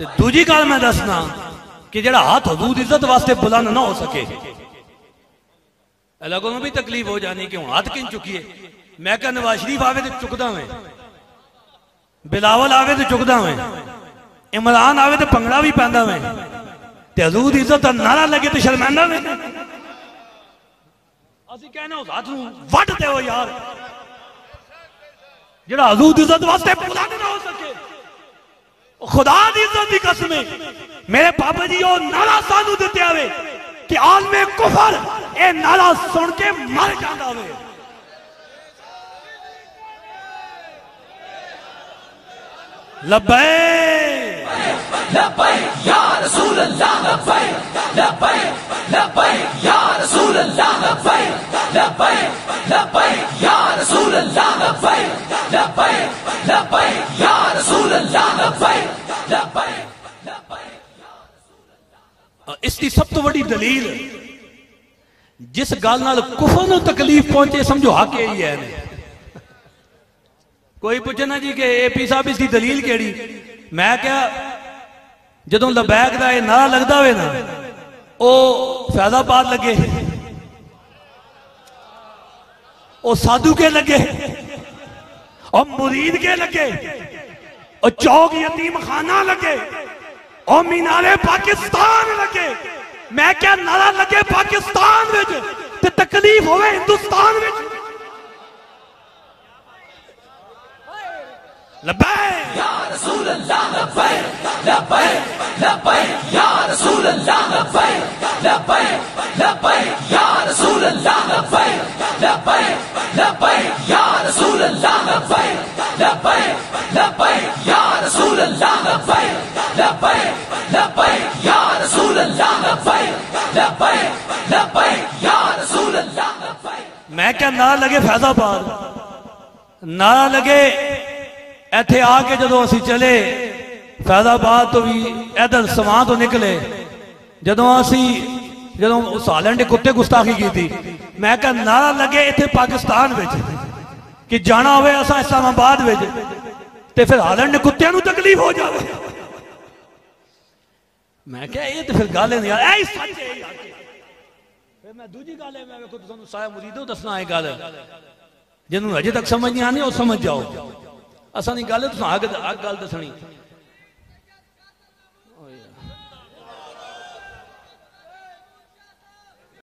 दूजी गल मैं दसना कि जड़ा हाथ हजूर इज्जत वास्ते बुलंद ना हो सके, लोगों को भी तकलीफ हो जानी कि हाथ किन चुकी है। मैं क्या नवाज शरीफ आवे तो चुकदा मैं, बिलावल आवे तो चुकदा मैं, इमरान आवे तो भंगड़ा भी पैंदा मैं, ते हजूर इज्जत का नारा लगे तो शर्मांदा मैं। असि कहना उस हाथ नूं वट देओ यार, जड़ा हजूर इज्जत वास्ते बुलंद ना हो सके। खुदा दी इज्जत दी कसम है, मेरे पापा जी वो नारा सानू दिते आवे कि आलमे कुफर ए नारा सुन के मर जांदा वे। लब्बैक लब्बैक या रसूल अल्लाह, लब्बैक लब्बैक लब्बैक या रसूल अल्लाह, लब्बैक लब्बैक लब्बैक या रसूल अल्लाह, लब्बैक लब्बैक लब्बैक या रसूल अल्लाह, लब्बैक लब्बैक लब्बैक। इसकी सब तो बड़ी दलील जिस गल नाल कुफर नूं तकलीफ पहुंचे समझो हक यही है। कोई पूछे ना जी कि एपी साहब इसकी दलील केड़ी, मैं क्या जदों लबैक दा नारा लगदा होवे ना ओ फैजाबाद लगे, ओ साधु के लगे, और मुरीद के लगे, और चौक यतीम खाना लगे, और मीनारे पाकिस्तान लगे। मैं क्या नारा लगे पाकिस्तान विच ते तकलीफ होवे हिंदुस्तान विच। लब्बैक या रसूल अल्लाह, लब्बैक लब्बैक लब्बैक या रसूल अल्लाह, लब्बैक लब्बैक लब्बैक या रसूल अल्लाह, लब्बैक लब्बैक लब्बैक या रसूल अल्लाह, लब्बैक लब्बैक लब्बैक या रसूल अल्लाह, लब्बैक लब्बैक लब्बैक या रसूल अल्लाह, लब्बैक लब्बैक लब्बैक या रसूल अल्लाह, लब्बैक। मैं क्या नारा लगे फैजाबाद, नारा लगे इथे आके जदों असी चले फैजाबाद तो भी इधर सवां तो निकले, जदों उस हालैंड ने कुत्ते गुस्ताखी की थी। मैं क्या नारा लगे इथे पाकिस्तान विच कि जाना होवे असां इस्लामाबाद विच ते फिर हालैंड ने कुत्तियां नूं तकलीफ हो जावे। मैं क्या ये तो फिर गल नहीं यार, ऐ सच है यार। फिर मैं दूजी गल है, मैं वेखो तुहानूं सारे मुरीदों दसना है गल, जिन्होंने अजे तक समझ नहीं आनी वो समझ जाओ। असा नहीं गल तुहां अग गल दसनी।